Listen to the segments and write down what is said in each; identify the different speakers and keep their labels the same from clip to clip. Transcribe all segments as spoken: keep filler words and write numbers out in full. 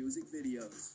Speaker 1: music videos.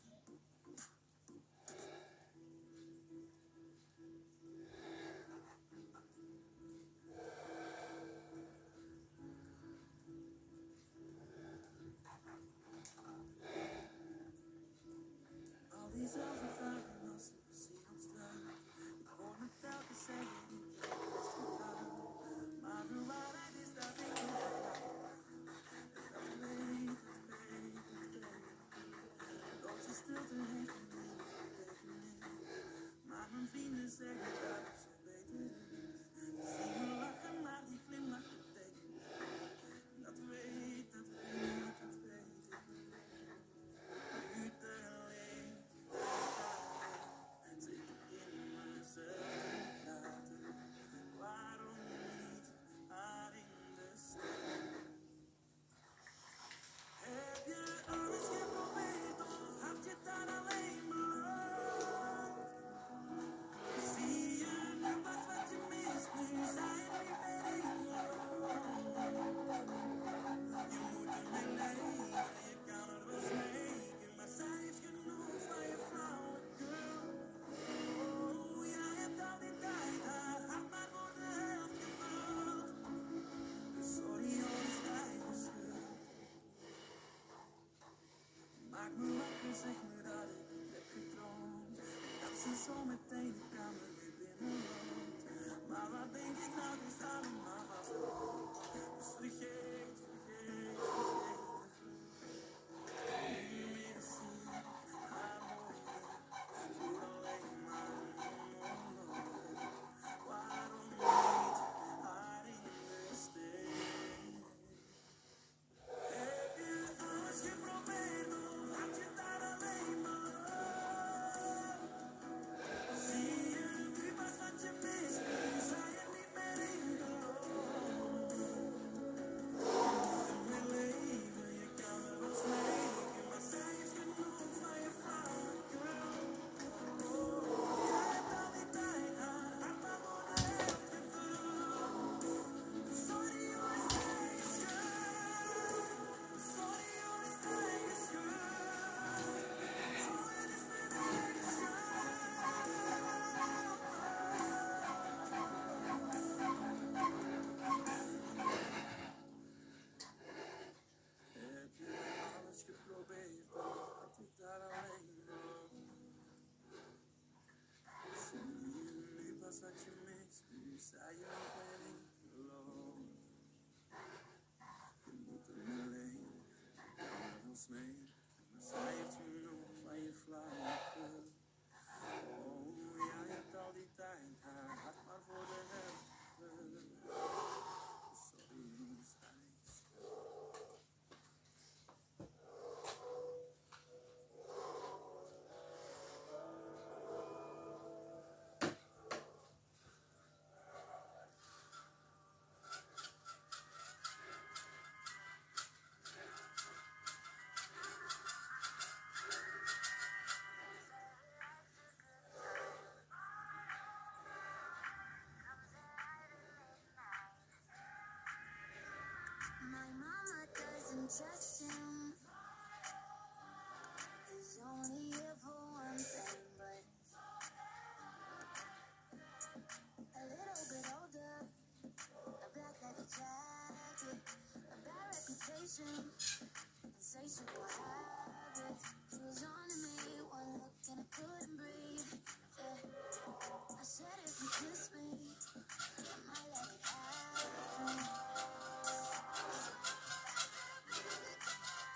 Speaker 2: Trust him. He's only here for one thing, but a little bit older, a black like a jacket, a bad reputation, insatiable habits. He was on to me, one look and I couldn't breathe. Yeah. I said if you kiss me, I might let it happen.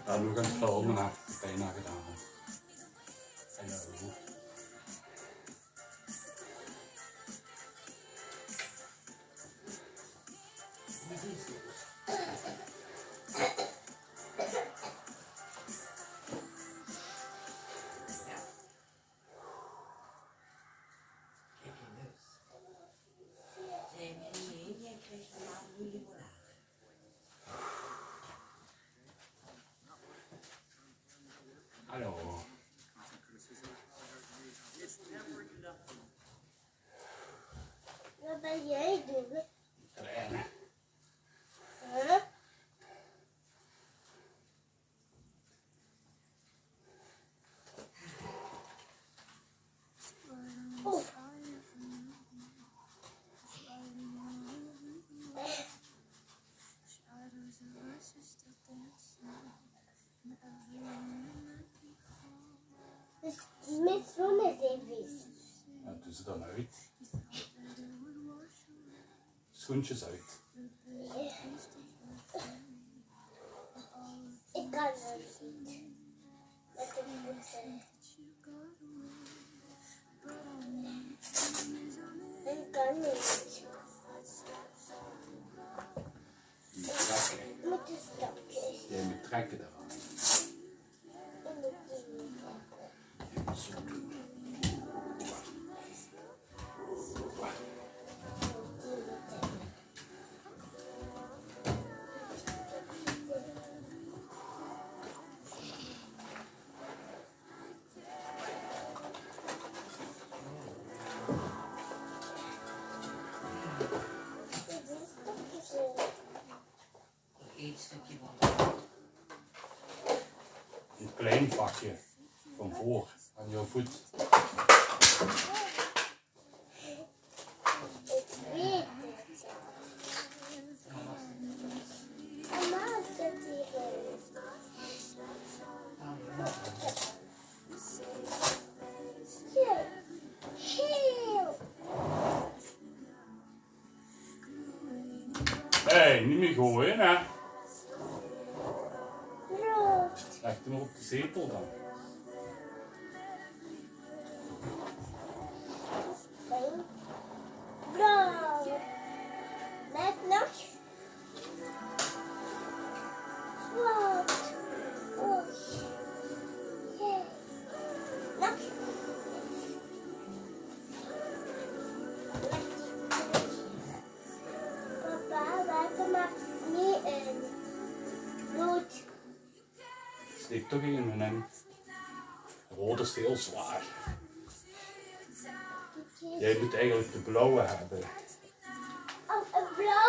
Speaker 1: Ja, nu gaan het filmen hè. Ik heb bijna gedaan. Hallo. Hallo.
Speaker 2: Wat ben jij doen?
Speaker 1: Trainen.
Speaker 2: Huh? Oh. Dus met zonnezeepjes.
Speaker 1: Ja, doe ze dan uit. Schoentjes uit.
Speaker 2: Ik kan het niet. Met de voeten. Ik kan niet.
Speaker 1: Je moet trekken.
Speaker 2: Met de stapjes.
Speaker 1: Je moet trekken eraan. Je moet zo doen. Een klein vakje van voor aan jouw voet.
Speaker 2: Ik weet het. Mama zit hierin. Heel. Heel.
Speaker 1: Hé, hey, niet meer gooien hè.
Speaker 2: Rood.
Speaker 1: Leg hem op de zetel dan.
Speaker 2: Blauw. Net nog. Zwart. Oh. Jee. Nog. Papa, welke maakt niet een rood?
Speaker 1: Steek toch in en dan. Rood is heel zwaar. Jij moet eigenlijk de blauwe hebben.
Speaker 2: Oh, een blauw.